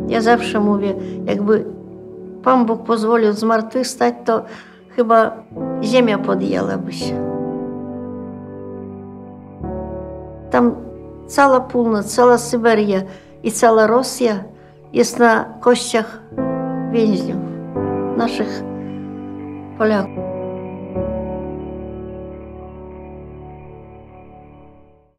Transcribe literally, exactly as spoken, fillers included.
Ja zawsze mówię, jakby Pan Bóg pozwolił zmartwychwstać, to chyba ziemia podjęłaby się. Tam cała północ, cała Syberia i cała Rosja jest na kościach więźniów, naszych Polaków.